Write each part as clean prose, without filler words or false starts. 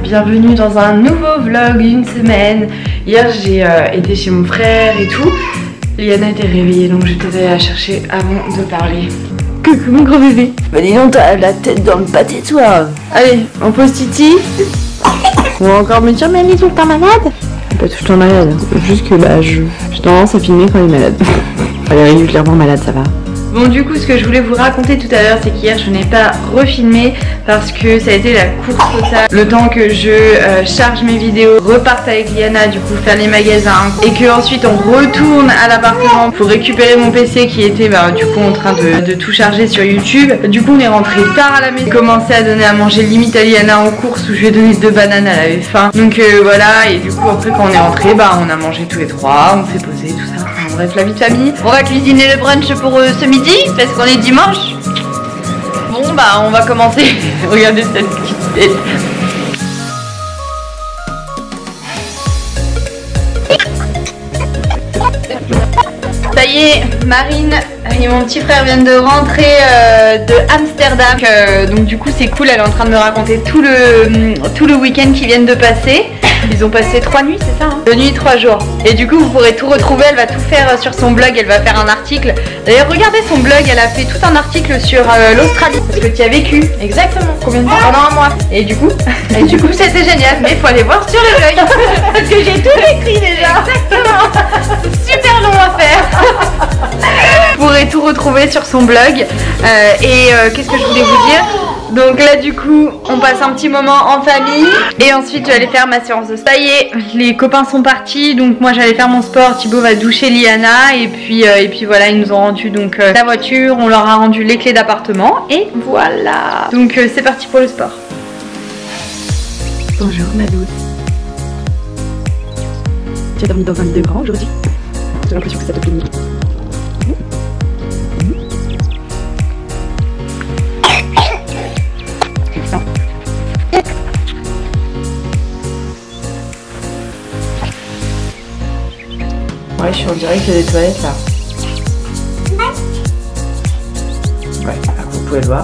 bienvenue dans un nouveau vlog d'une semaine. Hier j'ai été chez mon frère et tout. Liana était réveillée donc j'étais allée la chercher avant de parler. Coucou mon gros bébé. Bah dis donc t'as la tête dans le pâté toi. Allez on pose Titi. On va encore me dire mais elle est tout le temps malade. Pas tout le temps malade, juste que bah j'ai tendance à filmer quand elle est malade. Elle est régulièrement malade, ça va. Bon du coup ce que je voulais vous raconter tout à l'heure c'est qu'hier je n'ai pas refilmé parce que ça a été la course totale. Le temps que je charge mes vidéos, reparte avec Liana du coup faire les magasins et que ensuite on retourne à l'appartement pour récupérer mon PC qui était du coup en train de tout charger sur YouTube. Du coup on est rentré tard à la maison, commencé à donner à manger limite à Liana en course où je lui ai donné 2 bananes, elle avait faim. Donc voilà, et du coup après quand on est rentré on a mangé tous les 3, on s'est posé tout ça. Enfin, bref la vie de famille. On va cuisiner le brunch pour ce midi parce qu'on est dimanche. Bon on va commencer. Regardez cette petite tête. Ça y est, Marine et mon petit frère viennent de rentrer de Amsterdam. Donc du coup c'est cool, elle est en train de me raconter tout le week-end qu'ils viennent de passer. Ils ont passé 3 nuits, c'est ça hein? 2 nuits, 3 jours. Et du coup vous pourrez tout retrouver, elle va tout faire sur son blog, elle va faire un article. D'ailleurs regardez son blog, elle a fait tout un article sur l'Australie. Parce que tu as vécu. Exactement. Combien de temps? Pendant 1 mois. Et du coup c'était génial. Mais il faut aller voir sur le blog. Parce que j'ai tout écrit déjà. Exactement. C'est super long à faire. Vous pourrez tout retrouver sur son blog. Qu'est-ce que je voulais vous dire? Donc là du coup on passe un petit moment en famille et ensuite je vais aller faire ma séance de sport. Ça y est, les copains sont partis donc moi j'allais faire mon sport, Thibaut va doucher Liana et puis voilà ils nous ont rendu donc la voiture, on leur a rendu les clés d'appartement et voilà. Donc c'est parti pour le sport. Bonjour ma douce. Tu as dormi dans un lit de grand aujourd'hui? J'ai l'impression que ça te plaît. Ouais, je suis en direct des toilettes là. Ouais, vous pouvez le voir.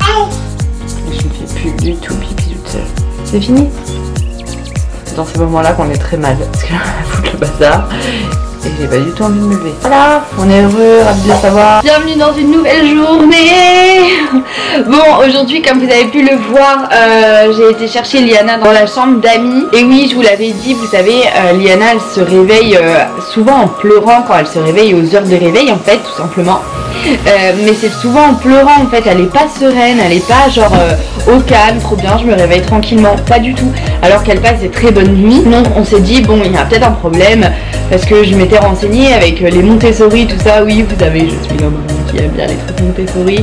Et je ne fais plus du tout pipi toute seule. C'est fini. C'est dans ces moments-là qu'on est très mal parce que là, elle fout le bazar. Et j'ai pas du tout envie de me lever. Voilà, on est heureux, ravis de savoir. Bienvenue dans une nouvelle journée. Bon, aujourd'hui, comme vous avez pu le voir, j'ai été chercher Liana dans la chambre d'Ami. Et oui, je vous l'avais dit, vous savez, Liana, elle se réveille souvent en pleurant quand elle se réveille aux heures de réveil, en fait, tout simplement. Mais c'est souvent en pleurant, en fait, elle est pas sereine, elle est pas genre au calme, trop bien, je me réveille tranquillement, pas du tout. Alors qu'elle passe des très bonnes nuits. Donc on s'est dit, bon, il y a peut-être un problème. Parce que je m'étais renseignée avec les Montessori, tout ça. Oui, vous savez, je suis l'homme qui aime bien les trucs Montessori.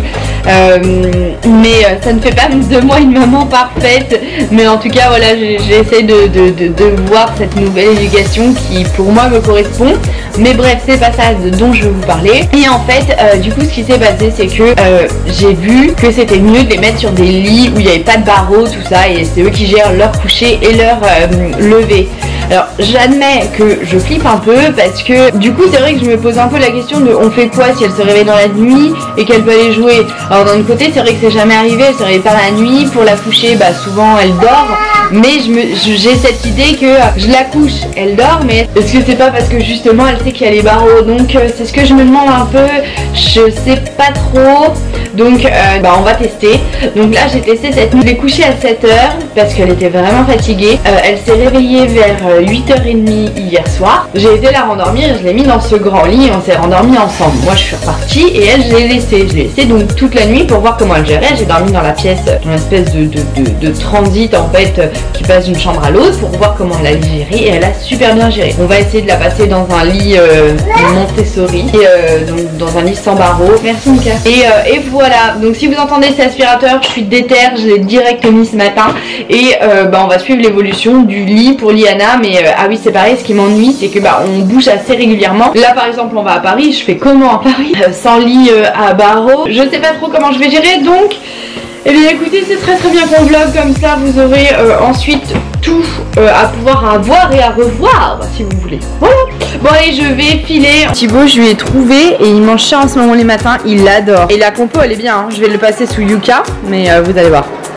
Mais ça ne fait pas de moi une maman parfaite. Mais en tout cas, voilà, j'essaie de voir cette nouvelle éducation qui, pour moi, me correspond. Mais bref, c'est pas ça dont je vais vous parler. Et en fait, du coup, ce qui s'est passé, c'est que j'ai vu que c'était mieux de les mettre sur des lits où il n'y avait pas de barreaux, tout ça. Et c'est eux qui gèrent leur coucher et leur lever. Alors j'admets que je flippe un peu parce que du coup c'est vrai que je me pose un peu la question de on fait quoi si elle se réveille dans la nuit et qu'elle peut aller jouer. Alors d'un côté c'est vrai que c'est jamais arrivé, elle se réveille pas la nuit, pour la coucher souvent elle dort. Mais j'ai cette idée que je la couche, elle dort, mais est-ce que c'est pas parce que justement elle sait qu'il y a les barreaux? Donc c'est ce que je me demande un peu, je sais pas trop. Donc on va tester. Donc là j'ai testé cette nuit, je l'ai couchée à 7h parce qu'elle était vraiment fatiguée. Elle s'est réveillée vers 8h30 hier soir. J'ai été la rendormir et je l'ai mis dans ce grand lit et on s'est rendormis ensemble. Moi je suis repartie et elle je l'ai laissée donc toute la nuit pour voir comment elle gérait. J'ai dormi dans la pièce, une espèce de transit en fait qui passe d'une chambre à l'autre pour voir comment elle allait gérer et elle a super bien géré. On va essayer de la passer dans un lit Montessori et donc dans un lit sans barreaux. Merci Mika. Et voilà, donc si vous entendez cet aspirateur, je suis déter, je l'ai direct mis ce matin et on va suivre l'évolution du lit pour Liana. Mais ah oui c'est pareil, ce qui m'ennuie c'est que on bouge assez régulièrement. Là par exemple on va à Paris, je fais comment à Paris sans lit à barreaux? Je sais pas trop comment je vais gérer donc eh bien écoutez c'est très bien qu'on vlog comme ça, vous aurez ensuite tout à pouvoir voir et à revoir si vous voulez. Voilà. Bon allez je vais filer. Thibaut je lui ai trouvé et il mange ça en ce moment les matins, il l'adore. Et la compo elle est bien hein. Je vais le passer sous Yuka mais vous allez voir.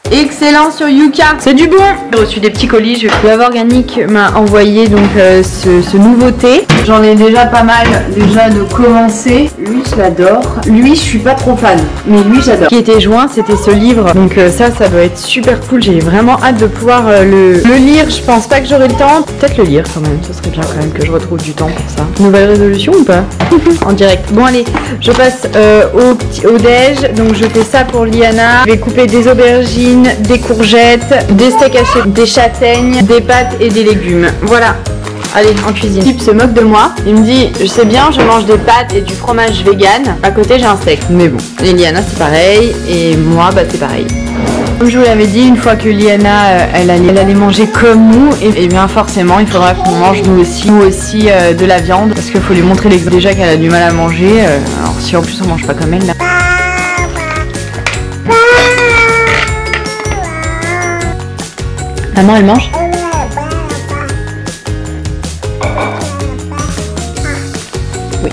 Excellent sur Yuka. C'est du bon. J'ai reçu des petits colis. Love Organic m'a envoyé donc ce nouveau thé. J'en ai déjà pas mal déjà de commencer. Lui je l'adore. Lui je suis pas trop fan, mais lui j'adore. Ce qui était joint c'était ce livre. Donc ça doit être super cool. J'ai vraiment hâte de pouvoir le lire. Je pense pas que j'aurai le temps. Peut-être le lire quand même. Ce serait bien quand même que je retrouve du temps pour ça. Nouvelle résolution ou pas? En direct. Bon allez, je passe au déj. Donc je fais ça pour Liana. Je vais couper des aubergines, des courgettes, des steaks hachés, des châtaignes, des pâtes et des légumes. Voilà. Allez, en cuisine. Philippe se moque de moi. Il me dit, je sais bien, je mange des pâtes et du fromage vegan. À côté, j'ai un steak. Mais bon. Et Liana, c'est pareil. Et moi, bah, c'est pareil. Comme je vous l'avais dit, une fois que Liana, elle allait manger comme nous, et bien forcément, il faudra qu'on mange nous aussi de la viande. Parce qu'il faut lui montrer l'exemple. Déjà qu'elle a du mal à manger. Alors, si en plus on mange pas comme elle, là. Maman, elle mange? Oui.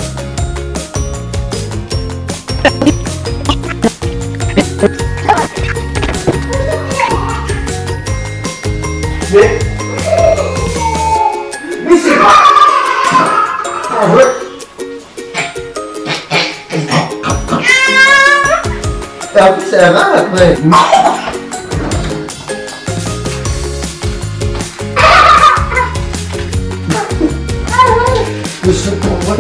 Mais c'est pas... En vrai... Et en plus, elle a mal après. Le son pour moi.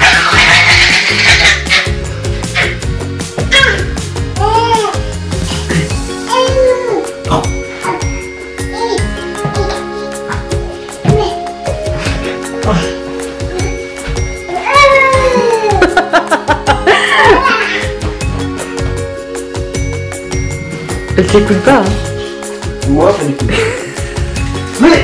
Elle s'écoute pas, hein. Moi, ça m'écoute. Mais...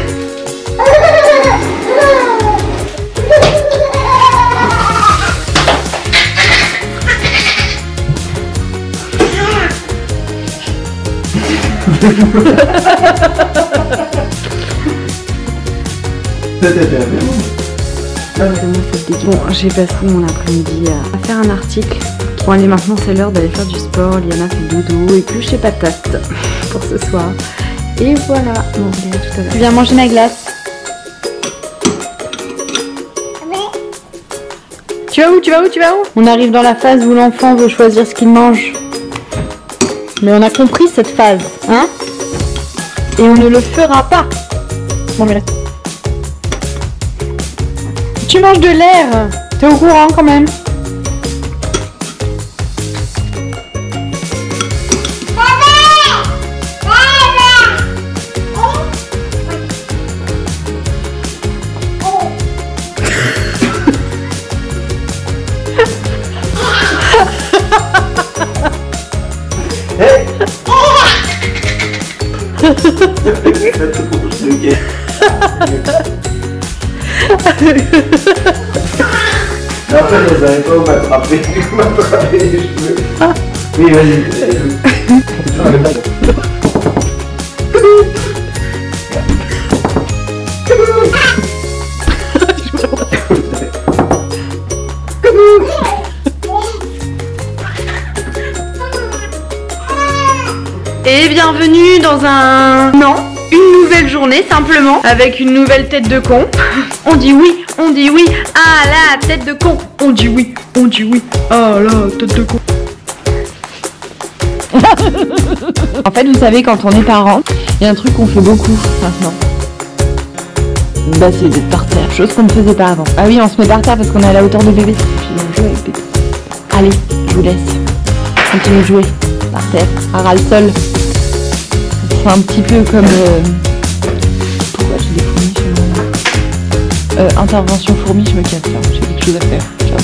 Bon, j'ai passé mon après-midi à faire un article. Bon allez, maintenant c'est l'heure d'aller faire du sport. Liana fait dodo, épluche les patates pour ce soir. Et voilà, bon allez, à tout à l'heure. Je viens manger ma glace. Tu vas où? Tu vas où? Tu vas où? On arrive dans la phase où l'enfant veut choisir ce qu'il mange. Mais on a compris cette phase, hein? Et on ne le fera pas. Bon mais là... Tu manges de l'air. T'es au courant quand même? Après, vous n'avez pas m'attraper, m'attraper les cheveux. Oui, vas-y. Et bienvenue dans un... Non, une nouvelle journée simplement, avec une nouvelle tête de con. On dit oui, ah la tête de con. On dit oui, ah la tête de con. En fait, vous savez, quand on est parent, il y a un truc qu'on fait beaucoup maintenant. Bah, c'est d'être par terre, chose qu'on ne faisait pas avant. Ah oui, on se met par terre parce qu'on est à la hauteur de bébé. Puis on joue avec bébé. Allez, je vous laisse. Continuez de jouer par terre, à ras le sol. C'est un petit peu comme... Pourquoi j'ai des fourmis chez moi? Intervention fourmi, je me casse là. J'ai quelque chose à faire. Ciao.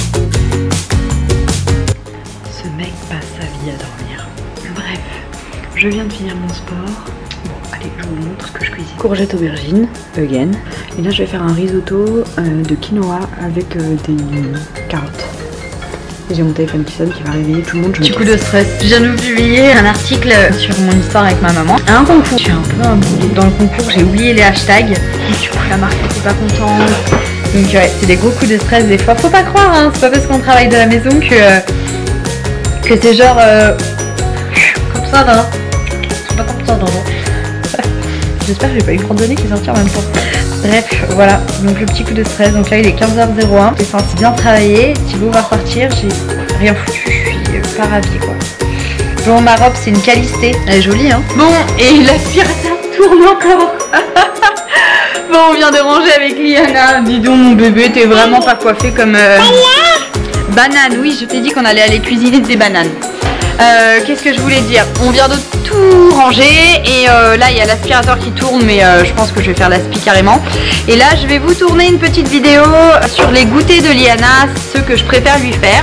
Ce mec passe sa vie à dormir. Bref, je viens de finir mon sport. Bon, allez, je vous montre ce que je cuisine. Courgette aubergine, again. Et là, je vais faire un risotto de quinoa avec des carottes. J'ai mon téléphone qui sonne, qui va réveiller tout le monde. Petit coup de stress. Je viens de publier un article sur mon histoire avec ma maman. Un concours. Je suis un peu impliquée dans le concours, j'ai oublié les hashtags. Et du coup, la marque n'était pas contente. Donc ouais, c'est des gros coups de stress des fois. Faut pas croire, hein. C'est pas parce qu'on travaille de la maison que c'est genre comme ça là. pas comme ça, non. J'espère que j'ai pas une randonnée qui est sortie en même temps. Bref, voilà, donc le petit coup de stress. Donc là il est 15h01, j'ai senti bien travailler. Thibaut va repartir, j'ai rien foutu, je suis pas ravie quoi. Bon, ma robe c'est une qualité, elle est jolie hein. Bon, et l'aspirateur tourne encore. Bon, on vient de ranger avec Liana. Dis donc mon bébé, t'es vraiment pas coiffé comme... Banane, oui, je t'ai dit qu'on allait aller cuisiner des bananes. Qu'est-ce que je voulais dire? On vient de tout ranger et là il y a l'aspirateur qui tourne, mais je pense que je vais faire l'aspi carrément. Et là je vais vous tourner une petite vidéo sur les goûters de Liana, ce que je préfère lui faire.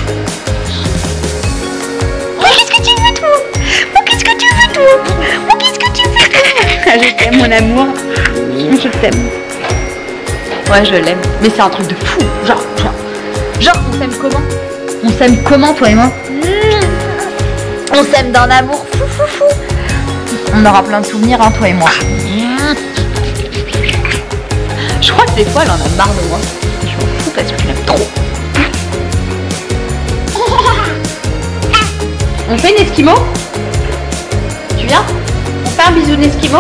Qu'est-ce que tu veux tout? Qu'est-ce que tu veux tout? Qu'est-ce que tu veux tout? Je t'aime mon amour, je t'aime. Ouais, je l'aime, mais c'est un truc de fou. Genre on s'aime comment? On s'aime comment toi et moi? On s'aime d'un amour fou. On aura plein de souvenirs hein, toi et moi. Je crois que des fois elle en a marre de moi. Je m'en fous parce que je l'aime trop. On fait une esquimau? Tu viens? On fait un bisou d'esquimau?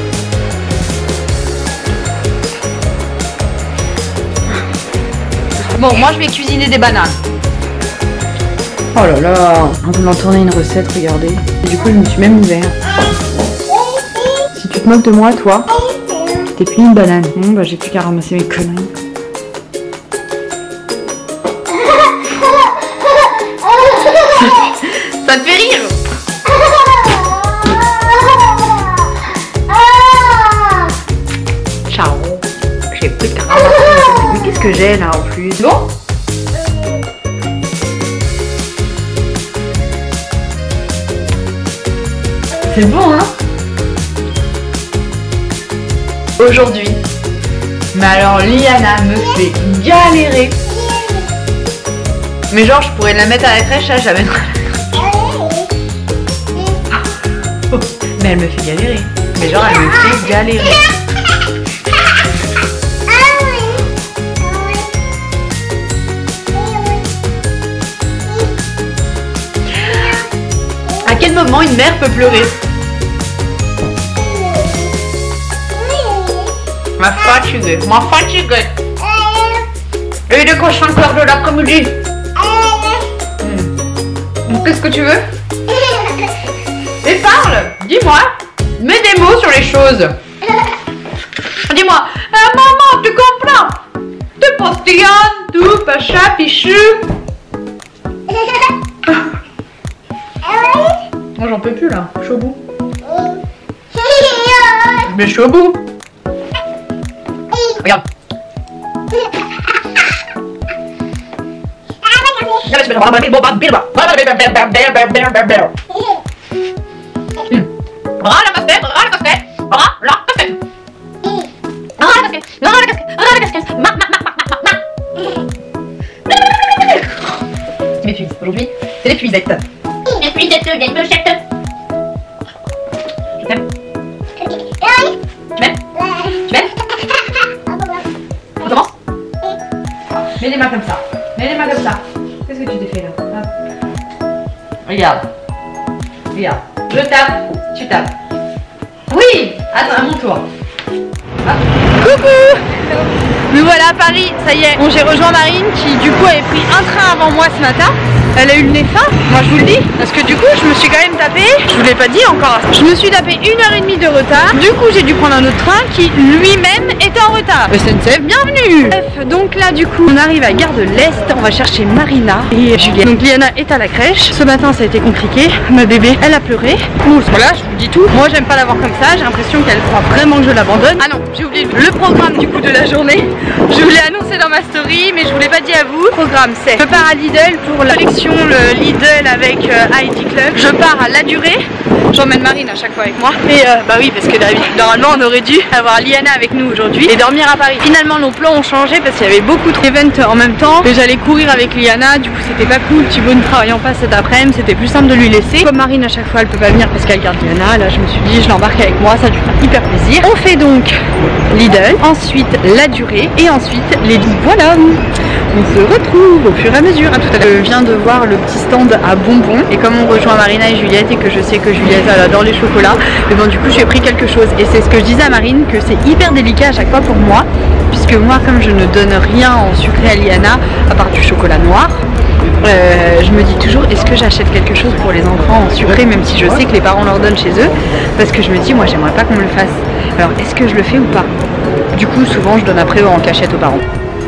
Bon, moi je vais cuisiner des bananes. Oh là là, en voulant tourner une recette, regardez. Et du coup, je me suis même ouvert. Si tu te moques de moi, toi, t'es plus une banane. Bon, bah j'ai plus qu'à ramasser mes conneries. Ça te fait rire? Ciao. J'ai plus qu'à ramasser mes conneries. Mais qu'est-ce que j'ai là en plus? Bon? C'est bon hein? Aujourd'hui, mais alors Liana me fait galérer. Mais genre je pourrais la mettre à la crèche, là je la mettrais à la crèche. Mais elle me fait galérer. Mais genre elle me fait galérer. À quel moment une mère peut pleurer? Ma fatiguée. Et de quoi 5 heures de l'après-midi? Qu'est-ce que tu veux? Et parle! Dis-moi! Mets des mots sur les choses! Dis-moi! Maman, tu comprends? Tu postillonnes, tout, pacha, pichu! Moi j'en peux plus là, je suis au bout. Mais je suis au bout. Regarde. Mes filles, aujourd'hui, c'est les puisettes. Les puisettes, les clochettes. Je t'aime. Tu m'aimes? Tu m'aimes? On commence? Mets les mains comme ça. Mets les mains comme ça. Qu'est-ce que tu t'es fait là? Regarde. Regarde. Je tape. Tu tapes. Oui! Attends, à mon tour. Ah. Coucou! Me voilà à Paris, ça y est. Bon, j'ai rejoint Marine qui du coup avait pris un train avant moi ce matin. Elle a eu le nez fin, moi je vous le dis, parce que du coup je me suis quand même tapé, je vous l'ai pas dit encore, je me suis tapé 1h30 de retard. Du coup j'ai dû prendre un autre train qui lui-même était en retard. SNCF, bienvenue. Bref, donc là du coup on arrive à Gare de l'Est, on va chercher Marina et Juliette. Donc Liana est à la crèche, ce matin ça a été compliqué, ma bébé elle a pleuré. Bon voilà, je vous dis tout, moi j'aime pas l'avoir comme ça, j'ai l'impression qu'elle croit vraiment que je l'abandonne. Ah non, j'ai oublié le programme du coup de la journée, je vous l'ai annoncé dans ma story mais je vous l'ai pas dit à vous. Le programme c'est, je pars à Lidl pour la collection le Lidl avec ID Club, je pars à La Durée, j'emmène Marine à chaque fois avec moi et bah oui parce que normalement on aurait dû avoir Liana avec nous aujourd'hui et dormir à Paris. Finalement nos plans ont changé parce qu'il y avait beaucoup d'événements en même temps et j'allais courir avec Liana, du coup c'était pas cool. Thibaut ne travaillant pas cet après-midi, c'était plus simple de lui laisser. Comme Marine à chaque fois elle peut pas venir parce qu'elle garde Liana, là je me suis dit je l'embarque avec moi, ça a dû faire hyper plaisir. On fait donc Lidl, ensuite La Durée et ensuite les billes. Voilà, on se retrouve au fur et à mesure. À tout à l'heure. Je viens de voir le petit stand à bonbons et comme on rejoint Marina et Juliette et que je sais que Juliette elle adore les chocolats. Mais bon, du coup, j'ai pris quelque chose. Et c'est ce que je disais à Marine, que c'est hyper délicat à chaque fois pour moi. Puisque moi, comme je ne donne rien en sucré à Liana, à part du chocolat noir, je me dis toujours, est-ce que j'achète quelque chose pour les enfants en sucré, même si je sais que les parents leur donnent chez eux. Parce que je me dis, moi, j'aimerais pas qu'on me le fasse. Alors, est-ce que je le fais ou pas? Du coup, souvent, je donne après en cachette aux parents.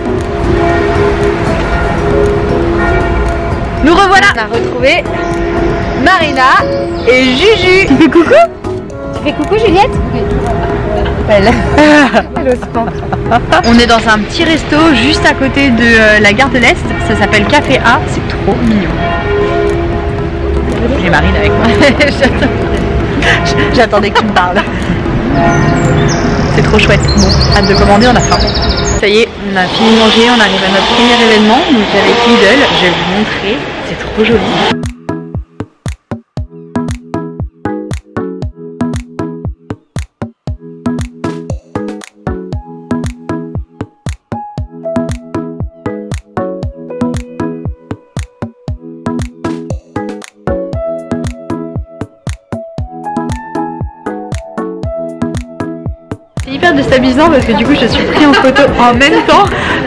Nous revoilà. On a retrouvé Marina et Juju. Tu fais coucou? Tu fais coucou Juliette? Elle On est dans un petit resto juste à côté de la gare de l'Est. Ça s'appelle Café A. C'est trop mignon. J'ai Marine avec moi. J'attendais que tu me parles. C'est trop chouette. Bon, hâte de commander, on a faim. Ça y est, on a fini de manger, on arrive à notre premier événement, donc avec Lidl, je vais vous montrer, c'est trop joli. C'est hyper déstabilisant parce que du coup je suis pris en photo en même temps.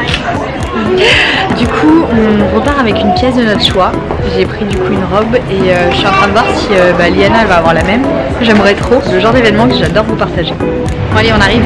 Du coup on repart avec une pièce de notre choix. J'ai pris du coup une robe et je suis en train de voir si Liana elle va avoir la même. J'aimerais trop, c'est le genre d'événement que j'adore vous partager. Bon allez on arrive.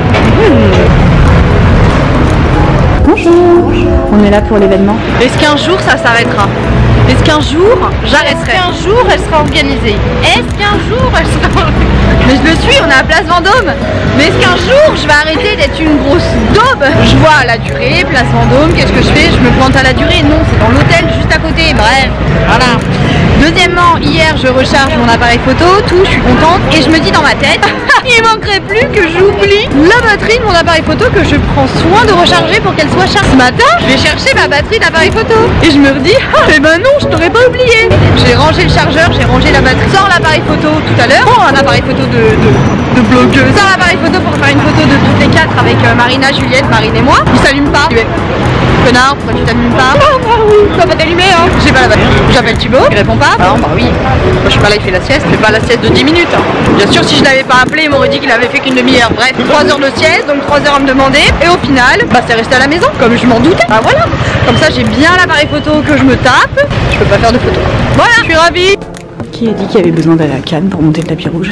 Bonjour. On est là pour l'événement. Est-ce qu'un jour ça s'arrêtera? Est-ce qu'un jour j'arrêterai? Est-ce qu'un jour elle sera organisée? Est-ce qu'un jour elle sera organisée? Mais je le suis, on est à Place Vendôme. Mais est-ce qu'un jour je vais arrêter d'être une grosse daube? Je vois la durée, Place Vendôme, qu'est-ce que je fais? Je me plante à la durée? Non, c'est dans l'hôtel juste à côté. Bref, voilà. Deuxièmement, hier je recharge mon appareil photo, tout, je suis contente. Et je me dis dans ma tête, il manquerait plus que j'oublie la batterie de mon appareil photo que je prends soin de recharger pour qu'elle soit chargée. Ce matin, je vais chercher ma batterie d'appareil photo. Et je me redis, eh ben non, je t'aurais pas oublié. J'ai rangé le chargeur, j'ai rangé la batterie. Sans l'appareil photo tout à l'heure. Bon, un appareil photo de blogueuse. Sans l'appareil photo pour faire une photo de toutes les quatre avec Marina, Juliette, Marine et moi. Il s'allume pas. Connard, pourquoi tu t'allumes pas? Oh bah oui, ça va t'allumer hein. J'ai pas la batterie. J'appelle Thibaut, il répond pas. Ah non bah oui. Moi je suis pas là, il fait la sieste, mais pas la sieste de 10 minutes. Bien sûr si je l'avais pas appelé, il m'aurait dit qu'il avait fait qu'une demi-heure. Bref, 3 heures de sieste, donc 3 heures à me demander. Et au final, bah c'est resté à la maison, comme je m'en doutais. Bah voilà. Comme ça j'ai bien l'appareil photo que je me tape. Je peux pas faire de photos. Voilà, je suis ravie. Qui a dit qu'il y avait besoin d'aller à Cannes pour monter le tapis rouge?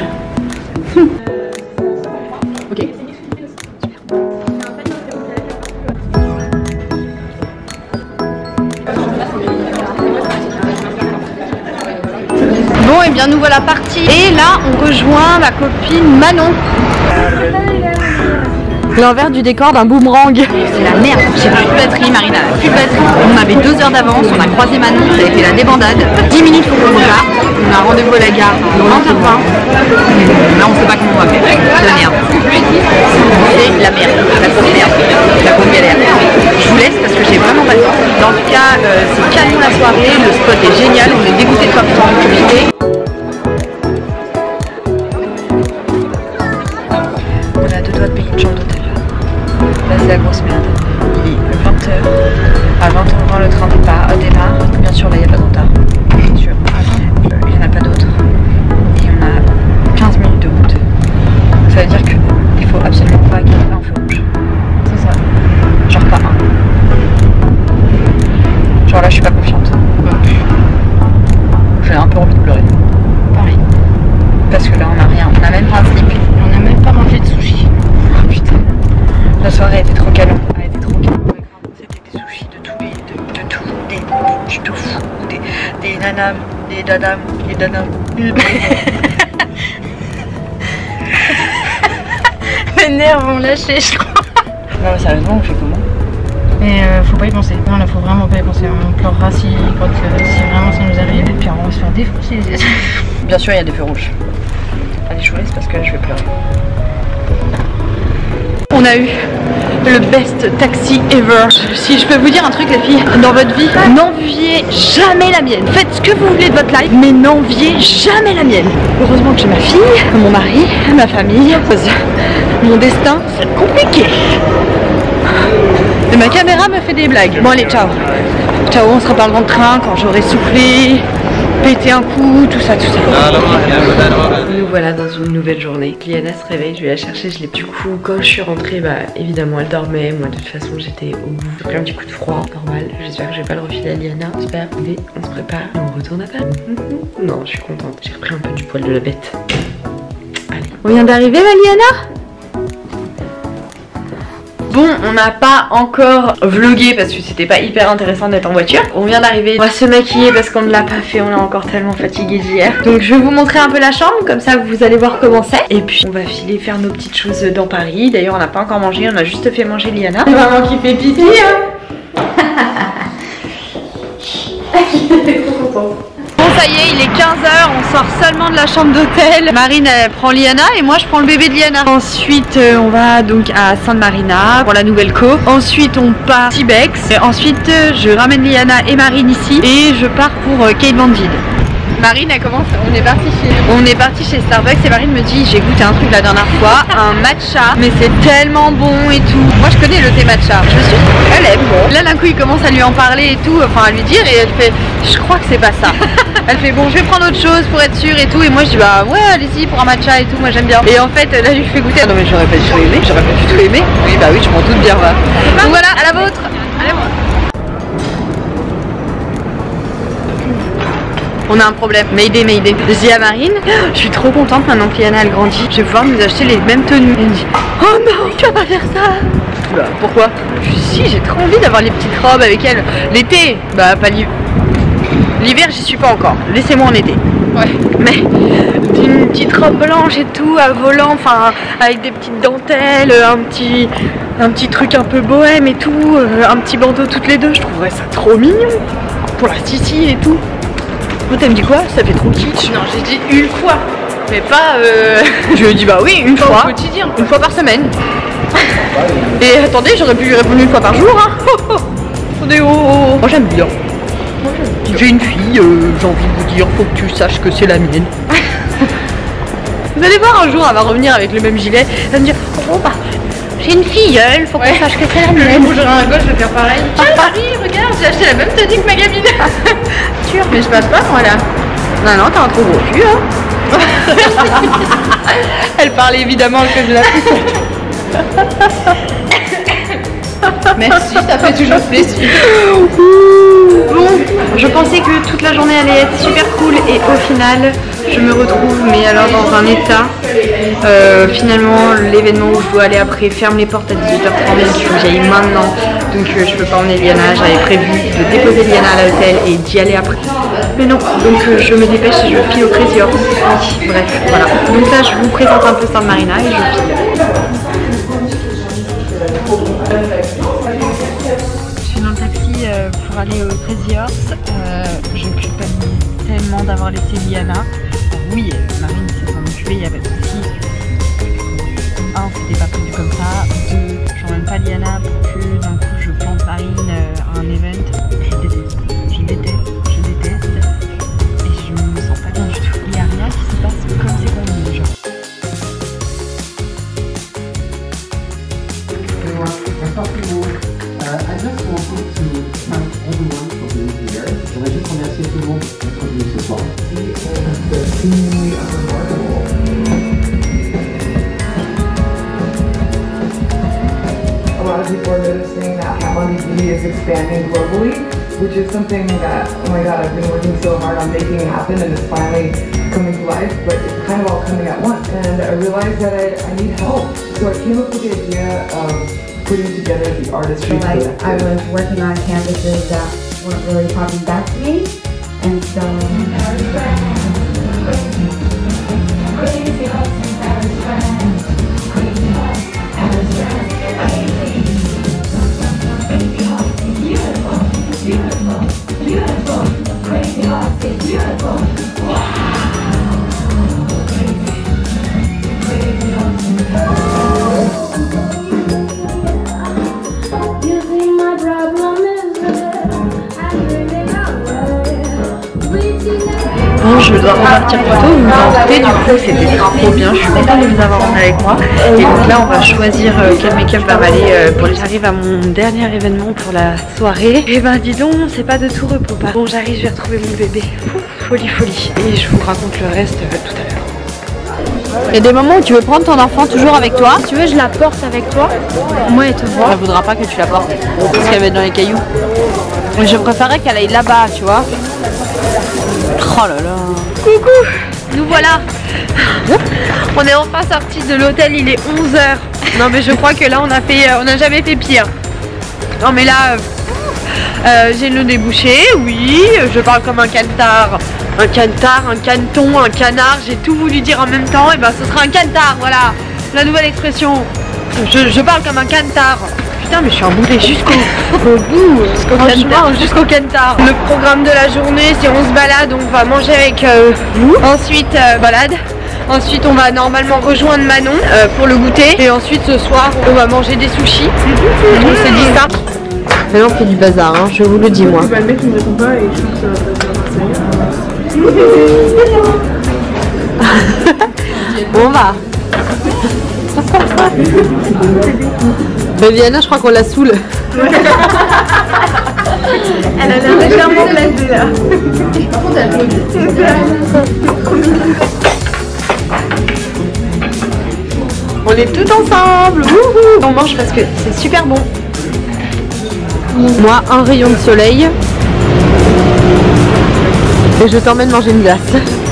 Ok. Bon et bien nous voilà partis. Et là on rejoint ma copine Manon. L'envers du décor d'un boomerang. C'est la merde, j'ai plus de batterie, Marina n'a plus de batterie. On avait 2 heures d'avance, on a croisé Manon, ça a été la débandade. 10 minutes pour qu'on repart. On a un rendez-vous à la gare dans 20h20. Mais on sait pas comment on va faire. C'est la merde. C'est la merde, la grosse merde, la grosse galère. Je vous laisse parce que j'ai vraiment pas le temps. Dans tout cas, c'est canon la soirée, le spot est génial, on est dégoûté de pas pouvoir en profiter. On a 2 doigts de payer une chambre d'hôtel. Là c'est la grosse merde. Il est 20h. À 20h20 le train démarre. Bien sûr là il n'y a pas de retard. Bien sûr. Il n'y en a pas d'autres. Et on a 15 minutes de route. Ça veut dire qu'il faut absolument pas qu'il y ait un feu rouge. C'est ça. Genre pas un. Genre là je suis pas confiante. J'ai un peu envie de pleurer. Pareil. Parce que là on a rien. On a même pas un slip. On a même pas mangé de sushi. Oh putain. La soirée était trop canon. Elle était trop canon. C'était des sushis de tout, de tout, des tofu, des nanam, des dadam, des dadam. Mes nerfs vont lâcher, je crois. Non mais sérieusement, on fait comment? Mais faut pas y penser. Non là faut vraiment pas y penser. On pleurera si vraiment ça nous arrive. Et puis on va se faire défoncer les yeux. Bien sûr il y a des feux rouges. Allez je vous laisse parce que je vais pleurer. On a eu le best taxi ever. Si je peux vous dire un truc les filles, dans votre vie, n'enviez jamais la mienne. Faites ce que vous voulez de votre life, mais n'enviez jamais la mienne. Heureusement que j'ai ma fille, mon mari, ma famille. Mon destin, c'est compliqué. Et ma caméra me fait des blagues. Bon allez, ciao. Ciao, on se reparle dans le train quand j'aurai soufflé péter un coup, tout ça. Nous voilà dans une nouvelle journée. Liana se réveille, je vais la chercher, je l'ai. Du coup, quand je suis rentrée, bah évidemment elle dormait. Moi de toute façon j'étais au bout. J'ai pris un petit coup de froid, normal. J'espère que je vais pas le refiler à Liana. J'espère. Mais on se prépare et on retourne à Paris. Non, je suis contente. J'ai repris un peu du poil de la bête. Allez. On vient d'arriver, ma Liana? Bon, on n'a pas encore vlogué parce que c'était pas hyper intéressant d'être en voiture. On vient d'arriver, on va se maquiller parce qu'on ne l'a pas fait, on est encore tellement fatigué d'hier. Donc je vais vous montrer un peu la chambre, comme ça vous allez voir comment c'est. Et puis on va filer faire nos petites choses dans Paris. D'ailleurs on n'a pas encore mangé, on a juste fait manger Liana. Maman qui fait pipi hein. Elle est trop contente. Bon ça y est, il est 15h, on sort seulement de la chambre d'hôtel. Marine elle prend Liana et moi je prends le bébé de Liana. Ensuite on va donc à Santa Marina pour la nouvelle co. Ensuite on part à Tibex. Ensuite je ramène Liana et Marine ici et je pars pour Kate Van Diehl. Marine elle commence, on est parti chez Starbucks et Marine me dit j'ai goûté un truc la dernière fois, un matcha, mais c'est tellement bon et tout. Moi je connais le thé matcha, je me suis dit elle aime bon. Là d'un coup il commence à lui en parler et tout, enfin à lui dire et elle fait je crois que c'est pas ça. Elle fait bon je vais prendre autre chose pour être sûre et tout et moi je dis bah ouais allez-y pour un matcha et tout, moi j'aime bien. Et en fait là je lui fais goûter, non mais j'aurais pas du tout aimé, Oui bah oui je m'en doute bien va. Donc voilà à la vôtre. Allez moi. On a un problème, Mayday. Je dis à Marine, je suis trop contente maintenant que Liana elle grandit, je vais pouvoir nous acheter les mêmes tenues. Elle me dit, oh non, tu vas pas faire ça. Bah, pourquoi? Je dis si, j'ai trop envie d'avoir les petites robes avec elle. L'été, bah pas l'hiver. L'hiver j'y suis pas encore, laissez-moi en été. Ouais. Mais une petite robe blanche et tout, à volant, enfin avec des petites dentelles, un petit truc un peu bohème et tout, un petit bandeau toutes les deux, je trouverais ça trop mignon. Pour la Sissi et tout. Toi t'as me dit quoi? Ça fait trop kitsch. Non j'ai dit une fois, mais pas Je lui ai dit bah oui une fois, au quotidien, une fois par semaine. Et attendez j'aurais pu lui répondre une fois par jour hein. Attendez oh. Moi j'aime bien. J'ai une fille, j'ai envie de vous dire, faut que tu saches que c'est la mienne. Vous allez voir un jour elle va revenir avec le même gilet, elle va me dire oh bah j'ai une filleule, faut que tu saches que c'est la mienne. Le jour à gauche je vais faire pareil. Ah Paris, regarde, j'ai acheté la même tenue que ma gamine. Sûr, mais je passe pas moi là. Non, t'as un trop gros cul hein. Elle parlait évidemment que de la Merci, ça fait toujours plaisir. Bon, je pensais que toute la journée allait être super cool et au final je me retrouve mais alors dans un état. Finalement l'événement où je dois aller après ferme les portes à 18h30, il faut que j'aille maintenant. Donc je peux pas emmener Liana, j'avais prévu de déposer Liana à l'hôtel et d'y aller après. Mais non, donc je me dépêche et je file au Crazy Horse. Bref, voilà. Donc là je vous présente un peu Santa Marina et je file. Je suis dans le taxi pour aller au Crazy Horse. Je culpabilise tellement d'avoir laissé Liana. Oui, Marine s'est s'en occupée, il n'y a pas de souci. 1, c'était pas prévu comme ça. 2, j'emmène pas Liana pour que d'un coup je plante Marine à un event. Je déteste. Et je me sens pas bien du tout. Il n'y a rien qui se passe comme c'est convenu, genre. I just wanted to thank everyone for being here. J'aimerais juste remercier tout le monde d'être venu ce soir. C'est seemingly unremarkable. A lot of people are noticing that Kat Von D Beauty is expanding globally, which is something that, oh my god, I've been working so hard on making it happen and it's finally coming to life, but it's kind of all coming at once. And I realized that I need help. So I came up with the idea of putting together the artistry. Like I was working on canvases that weren't really talking back to me, and so Bon, je dois repartir plus tôt, vous vous en doutez, du coup c'était trop bien, je suis contente de vous avoir emmené avec moi. Et donc là on va choisir quel make-up va m'aller pour les... J'arrive à mon dernier événement pour la soirée. Et ben dis donc, c'est pas de tout repos pas. Bon j'arrive, je vais retrouver mon bébé. Ouf. folie. Et je vous raconte le reste tout à l'heure. Il y a des moments où tu veux prendre ton enfant toujours avec toi. Tu veux, je la porte avec toi. Moi, elle te voit. Elle voudra pas que tu la portes parce qu'elle va être dans les cailloux. Mais je préférerais qu'elle aille là-bas, tu vois. Oh là là. Coucou, nous voilà. On est enfin sortis de l'hôtel, il est 11h. Non mais je crois que là on a jamais fait pire. Non mais là, j'ai le nez bouché, oui, je parle comme un canetard. Un canetard, un caneton, un canard, j'ai tout voulu dire en même temps, et ben ce sera un canetard, voilà, la nouvelle expression. Je parle comme un canetard. Putain mais je suis embourrée jusqu'au bout, jusqu'au canetard. Le programme de la journée, c'est on se balade, on va manger avec vous. Ensuite balade. Ensuite on va normalement rejoindre Manon pour le goûter. Et ensuite ce soir on va manger des sushis. On s'est dit ça. Maintenant on fait du bazar, hein, je vous le dis moi. Le mec il me répond pas et je trouve que ça va On va. Viviana, je crois qu'on la saoule. Elle a l'air légèrement blasée là. Par contre elle On est toutes ensemble. Wouhou. On mange parce que c'est super bon. Moi, un rayon de soleil. Et je t'emmène manger une glace.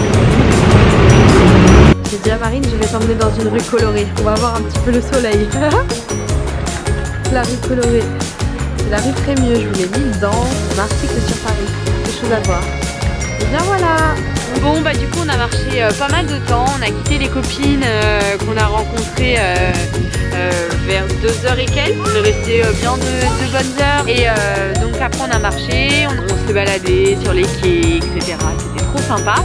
J'ai dit à Marine, je vais t'emmener dans une rue colorée. On va voir un petit peu le soleil. La rue colorée. C'est la rue Trémieux, je vous l'ai mis dans un article sur Paris. Des choses à voir. Et bien voilà. Bon bah du coup on a marché pas mal de temps, on a quitté les copines qu'on a rencontrées vers 2h et quelques. On est resté bien de bonnes heures et donc après on a marché, on s'est baladé sur les quais, etc. C'était trop sympa.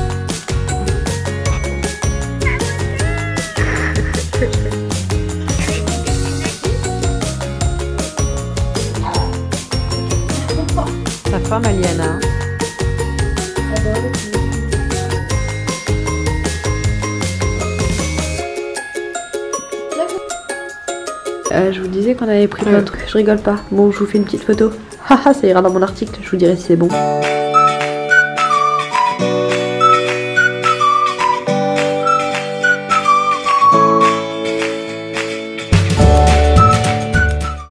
Ta femme Aliana. Je vous disais qu'on avait pris plein de trucs, je rigole pas. Bon, je vous fais une petite photo. Haha, ça ira dans mon article, je vous dirai si c'est bon.